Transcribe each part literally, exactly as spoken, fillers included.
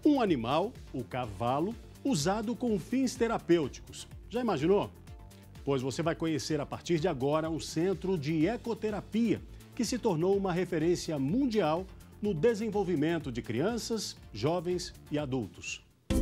Um animal, o cavalo, usado com fins terapêuticos. Já imaginou? Pois você vai conhecer a partir de agora um centro de ecoterapia que se tornou uma referência mundial no desenvolvimento de crianças, jovens e adultos.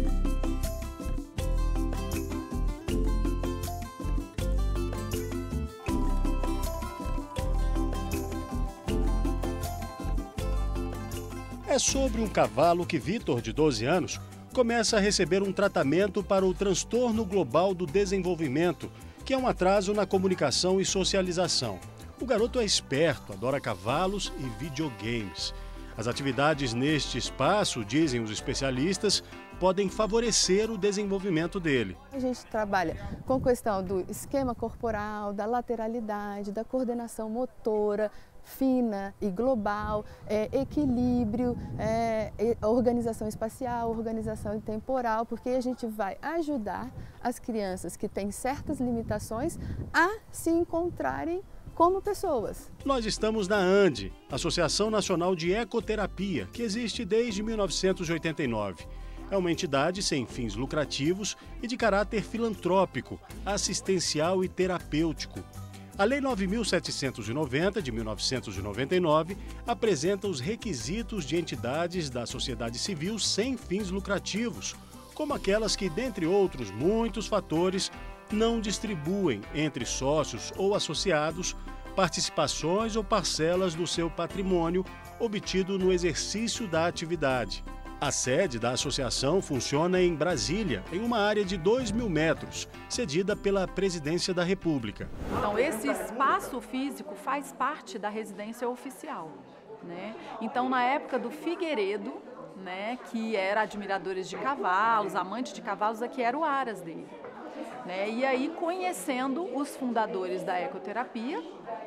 É sobre um cavalo que Vitor, de doze anos, começa a receber um tratamento para o transtorno global do desenvolvimento, que é um atraso na comunicação e socialização. O garoto é esperto, adora cavalos e videogames. As atividades neste espaço, dizem os especialistas, podem favorecer o desenvolvimento dele. A gente trabalha com questão do esquema corporal, da lateralidade, da coordenação motora, fina e global, é, equilíbrio, é, organização espacial, organização temporal, porque a gente vai ajudar as crianças que têm certas limitações a se encontrarem como pessoas. Nós estamos na ANDE, Associação Nacional de Ecoterapia, que existe desde mil novecentos e oitenta e nove. É uma entidade sem fins lucrativos e de caráter filantrópico, assistencial e terapêutico. A Lei nove mil setecentos e noventa, de mil novecentos e noventa e nove, apresenta os requisitos de entidades da sociedade civil sem fins lucrativos, como aquelas que, dentre outros muitos fatores, não distribuem entre sócios ou associados participações ou parcelas do seu patrimônio obtido no exercício da atividade. A sede da associação funciona em Brasília, em uma área de dois mil metros, cedida pela Presidência da República. Então, esse espaço físico faz parte da residência oficial, né? Então, na época do Figueiredo, né, que era admiradores de cavalos, amante de cavalos, aqui era o aras dele. Né? E aí, conhecendo os fundadores da ecoterapia,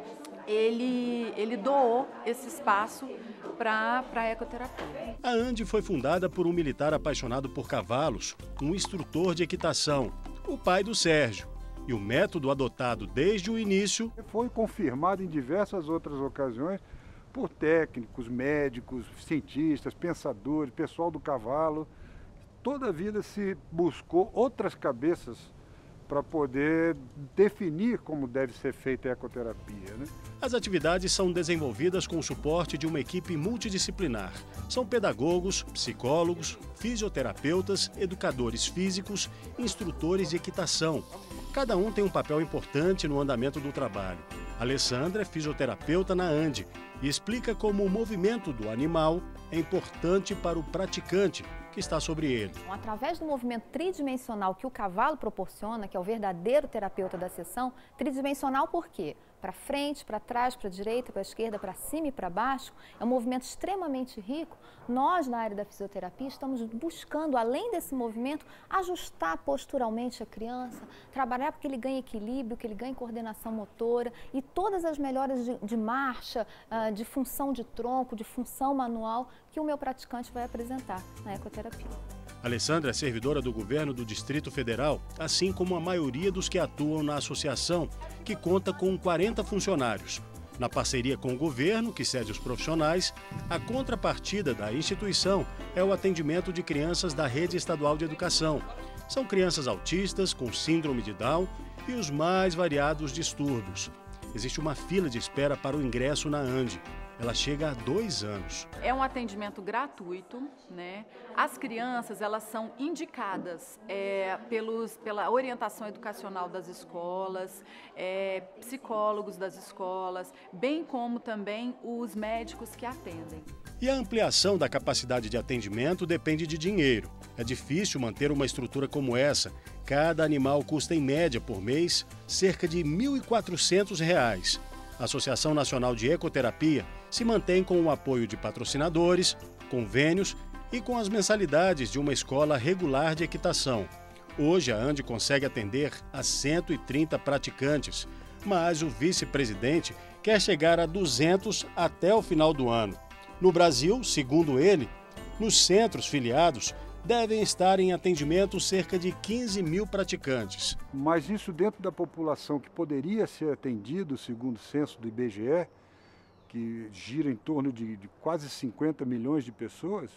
ele, ele doou esse espaço para a ecoterapia. A ANDE foi fundada por um militar apaixonado por cavalos, um instrutor de equitação, o pai do Sérgio. E o método adotado desde o início foi confirmado em diversas outras ocasiões por técnicos, médicos, cientistas, pensadores, pessoal do cavalo. Toda a vida se buscou outras cabeças para poder definir como deve ser feita a ecoterapia, né? As atividades são desenvolvidas com o suporte de uma equipe multidisciplinar. São pedagogos, psicólogos, fisioterapeutas, educadores físicos, instrutores de equitação. Cada um tem um papel importante no andamento do trabalho. A Alessandra é fisioterapeuta na ANDE e explica como o movimento do animal é importante para o praticante, que está sobre ele. Através do movimento tridimensional que o cavalo proporciona, que é o verdadeiro terapeuta da sessão, tridimensional por quê? Para frente, para trás, para a direita, para a esquerda, para cima e para baixo, é um movimento extremamente rico. Nós, na área da fisioterapia, estamos buscando, além desse movimento, ajustar posturalmente a criança, trabalhar para que ele ganhe equilíbrio, que ele ganhe coordenação motora e todas as melhoras de, de marcha, de função de tronco, de função manual que o meu praticante vai apresentar na ecoterapia. Alessandra é servidora do governo do Distrito Federal, assim como a maioria dos que atuam na associação, que conta com quarenta funcionários. Na parceria com o governo, que cede os profissionais, a contrapartida da instituição é o atendimento de crianças da Rede Estadual de Educação. São crianças autistas com síndrome de Down e os mais variados distúrbios. Existe uma fila de espera para o ingresso na ANDE. Ela chega há dois anos. É um atendimento gratuito, né? As crianças, elas são indicadas é, pelos, pela orientação educacional das escolas, é, psicólogos das escolas, bem como também os médicos que atendem. E a ampliação da capacidade de atendimento depende de dinheiro. É difícil manter uma estrutura como essa. Cada animal custa, em média, por mês, cerca de mil e quatrocentos reais. A Associação Nacional de Ecoterapia se mantém com o apoio de patrocinadores, convênios e com as mensalidades de uma escola regular de equitação. Hoje, a ANDE consegue atender a cento e trinta praticantes, mas o vice-presidente quer chegar a duzentos até o final do ano. No Brasil, segundo ele, nos centros filiados, devem estar em atendimento cerca de quinze mil praticantes. Mas isso dentro da população que poderia ser atendido, segundo o censo do I B G E, que gira em torno de, de quase cinquenta milhões de pessoas,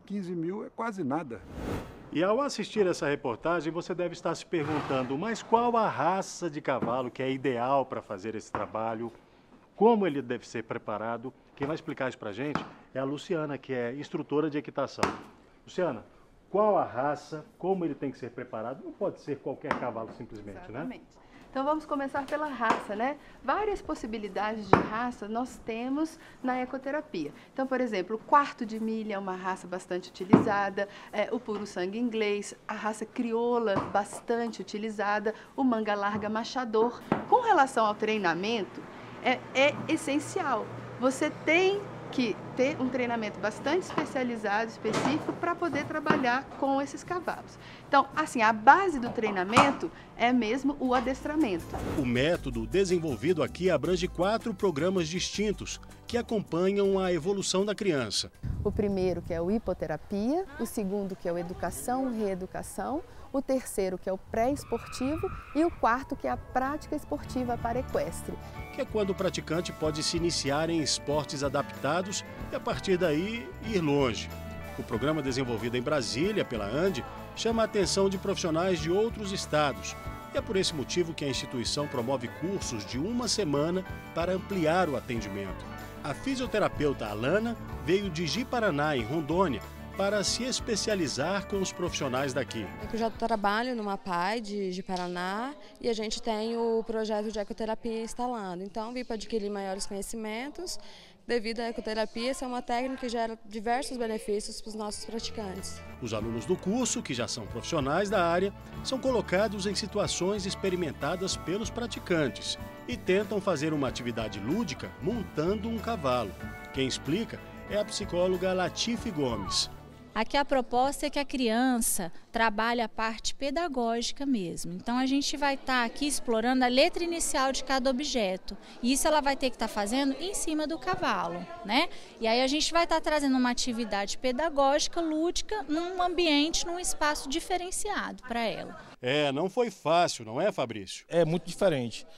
quinze mil é quase nada. E ao assistir essa reportagem, você deve estar se perguntando, mas qual a raça de cavalo que é ideal para fazer esse trabalho? Como ele deve ser preparado? Quem vai explicar isso para a gente é a Luciana, que é instrutora de equitação. Luciana, qual a raça, como ele tem que ser preparado? Não pode ser qualquer cavalo simplesmente, Exatamente. né? Então vamos começar pela raça, né? Várias possibilidades de raça nós temos na ecoterapia. Então, por exemplo, o quarto de milha é uma raça bastante utilizada, é, o puro sangue inglês, a raça crioula bastante utilizada, o manga larga machador. Com relação ao treinamento, é, é essencial. Você tem que ter um treinamento bastante especializado, específico, para poder trabalhar com esses cavalos. Então, assim, a base do treinamento é mesmo o adestramento. O método desenvolvido aqui abrange quatro programas distintos que acompanham a evolução da criança. O primeiro, que é o hipoterapia, o segundo, que é o educação, reeducação, o terceiro, que é o pré-esportivo, e o quarto, que é a prática esportiva para equestre. Que é quando o praticante pode se iniciar em esportes adaptados e, a partir daí, ir longe. O programa desenvolvido em Brasília pela ANDE chama a atenção de profissionais de outros estados. E é por esse motivo que a instituição promove cursos de uma semana para ampliar o atendimento. A fisioterapeuta Alana veio de Ji-Paraná, em Rondônia, para se especializar com os profissionais daqui. Eu já trabalho numa P A I de, de Paraná e a gente tem o projeto de ecoterapia instalado. Então, vim para adquirir maiores conhecimentos, devido à ecoterapia ser uma técnica que gera diversos benefícios para os nossos praticantes. Os alunos do curso, que já são profissionais da área, são colocados em situações experimentadas pelos praticantes e tentam fazer uma atividade lúdica montando um cavalo. Quem explica é a psicóloga Latife Gomes. Aqui a proposta é que a criança trabalhe a parte pedagógica mesmo. Então a gente vai estar aqui explorando a letra inicial de cada objeto. E isso ela vai ter que estar fazendo em cima do cavalo, né? E aí a gente vai estar trazendo uma atividade pedagógica, lúdica, num ambiente, num espaço diferenciado para ela. É, não foi fácil, não é, Fabrício? É muito diferente.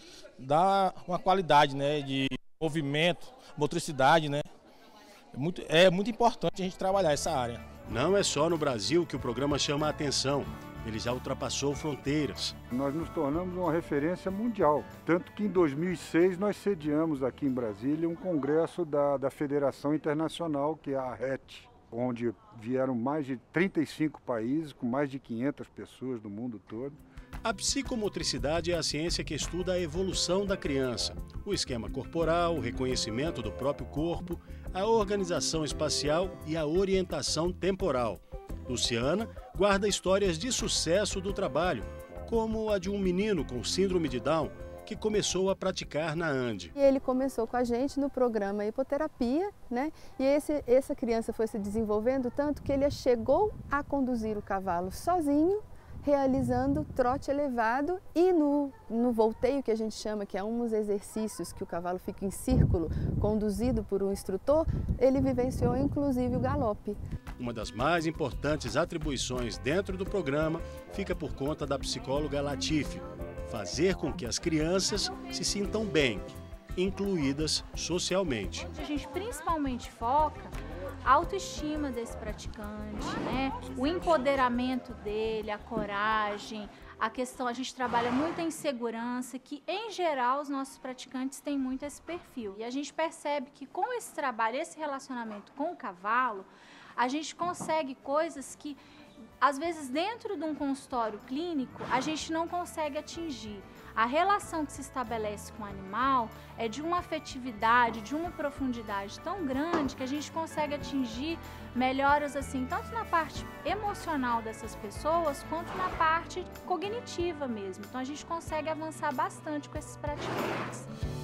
Dá uma qualidade, né, de movimento, motricidade, né? É muito, é muito importante a gente trabalhar essa área. Não é só no Brasil que o programa chama a atenção, ele já ultrapassou fronteiras. Nós nos tornamos uma referência mundial, tanto que em dois mil e seis nós sediamos aqui em Brasília um congresso da, da Federação Internacional, que é a R E T, onde vieram mais de trinta e cinco países, com mais de quinhentas pessoas do mundo todo. A psicomotricidade é a ciência que estuda a evolução da criança, o esquema corporal, o reconhecimento do próprio corpo, a organização espacial e a orientação temporal. Luciana guarda histórias de sucesso do trabalho, como a de um menino com síndrome de Down, que começou a praticar na ANDE. E ele começou com a gente no programa hipoterapia, né? E esse, essa criança foi se desenvolvendo tanto que ele chegou a conduzir o cavalo sozinho, realizando trote elevado e no, no volteio, que a gente chama, que é um dos exercícios que o cavalo fica em círculo, conduzido por um instrutor, ele vivenciou inclusive o galope. Uma das mais importantes atribuições dentro do programa fica por conta da psicóloga Latife, fazer com que as crianças se sintam bem, incluídas socialmente. A gente principalmente foca a autoestima desse praticante, né? O empoderamento dele, a coragem, a questão, a gente trabalha muito a insegurança, que em geral os nossos praticantes têm muito esse perfil. E a gente percebe que com esse trabalho, esse relacionamento com o cavalo, a gente consegue coisas que, às vezes, dentro de um consultório clínico, a gente não consegue atingir. A relação que se estabelece com o animal é de uma afetividade, de uma profundidade tão grande que a gente consegue atingir melhoras assim, tanto na parte emocional dessas pessoas, quanto na parte cognitiva mesmo. Então a gente consegue avançar bastante com esses praticantes.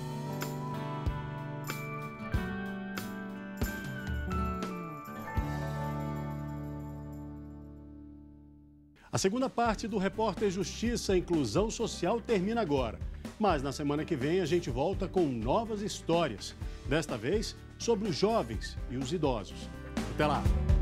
A segunda parte do Repórter Justiça e Inclusão Social termina agora. Mas na semana que vem a gente volta com novas histórias. Desta vez sobre os jovens e os idosos. Até lá!